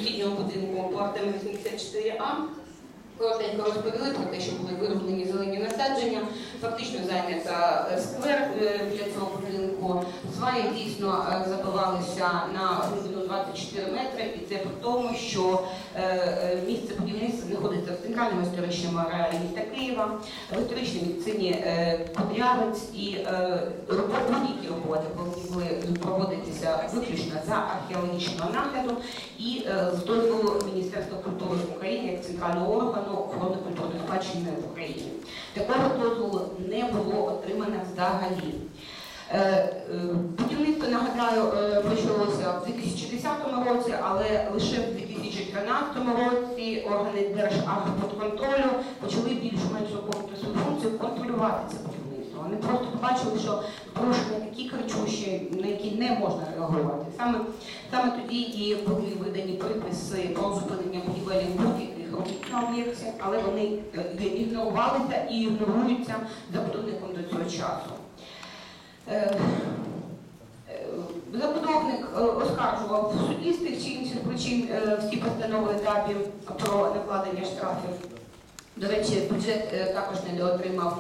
сусіднього будинку по Артема 84А. Коротенько розповіли про те, що були вироблені зелені насадження, фактично зайнята сквер біля цього будинку. Сваї дійсно забивалися на глибину 24 метри, і це при тому, що місце будівництва знаходиться в центральному історичному ареалі міста Києва, в історичній місцині Кудрявець, і будь-які роботи повинні були проводитися виключно за археологічного нагляду і з дозволу Міністерства культури України як центрального органу охорони культурної спадщини в Україні. Такого дозволу не було отримано взагалі. Будівництво, нагадаю, почалося в 2010 році, але лише в 2013 році органи Держархбудконтролю почали більш-менш виконувати свою функцію контролювати це будівництво. Вони просто побачили, що порушення такі кричущі, на які не можна реагувати. Саме тоді і були видані приписи про зупинення будівель будь-яких робіт на об'єкті, але вони ігнорувалися і ігноруються забудовником до цього часу. Забудовник оскаржував в суді з тих чи інших причин всі постанови етапів про накладення штрафів. До речі, бюджет також недоотримав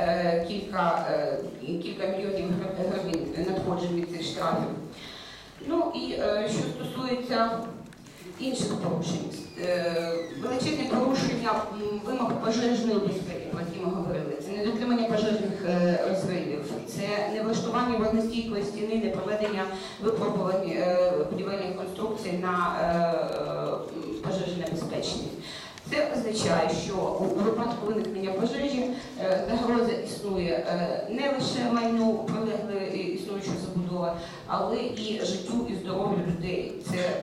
кілька мільйонів гривень надходжень від цих штрафів. Ну і що стосується інших порушень, величезне порушення вимог пожежної безпеки, про які ми говорили. Це недотримання пожежних розривів, це невлаштування вогнестійкої стіни, непроведення випробувань будівельних конструкцій на пожежонебезпечність. Це означає, що у випадку виникнення пожежі загроза існує не лише майну прилеглої існуючої забудови, але і життю і здоров'ю людей. Це